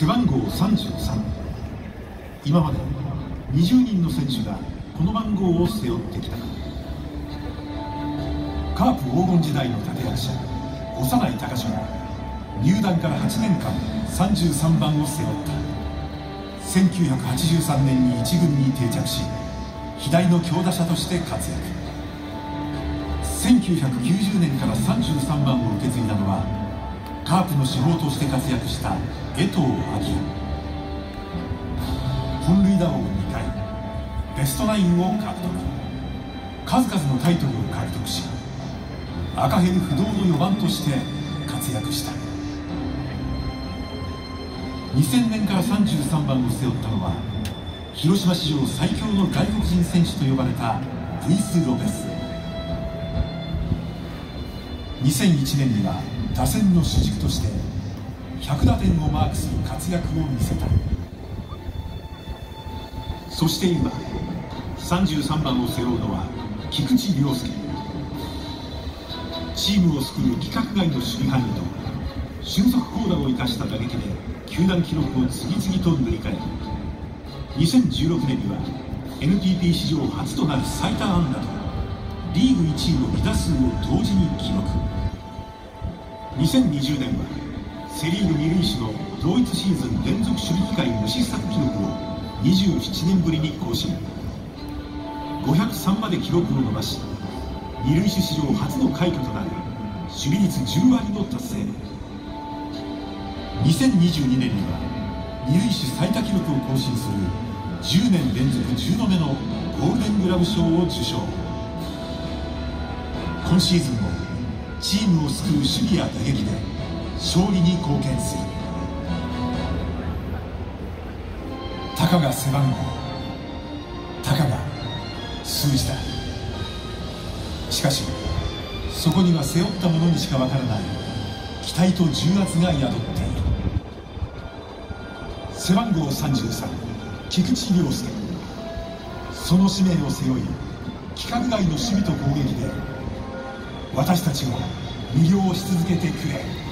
背番号33。今まで20人の選手がこの番号を背負ってきた。カープ黄金時代の立役者長内隆が入団から8年間33番を背負った。1983年に1軍に定着し、左の強打者として活躍。1990年から33番を受け継いだのはカープの主砲として活躍した江藤明。本塁打王2回、ベストナインを獲得、数々のタイトルを獲得し、赤ヘル不動の4番として活躍した。2000年から33番を背負ったのは広島史上最強の外国人選手と呼ばれたルイス・ロペス。2001年には打線の主軸として100打点をマークする活躍を見せた。そして今33番を背負うのは菊池涼介。チームを救う規格外の守備範囲と俊足巧打を生かした打撃で球団記録を次々と塗り替え、2016年には NPB 史上初となる最多安打とリーグ1位の2打数を同時に記録。2020年はセ・リーグ2塁手の同一シーズン連続守備機会無失策記録を27年ぶりに更新。503まで記録を伸ばし、二塁手史上初の快挙となる守備率10割の達成。2022年には二塁手最多記録を更新する10年連続10度目のゴールデングラブ賞を受賞。今シーズンもチームを救う守備や打撃で勝利に貢献する。たかが背番号、たかが数字だ。しかしそこには背負った者にしかわからない期待と重圧が宿っている。背番号33、菊池涼介。その使命を背負い、規格外の守備と攻撃で私たちを魅了し続けてくれ。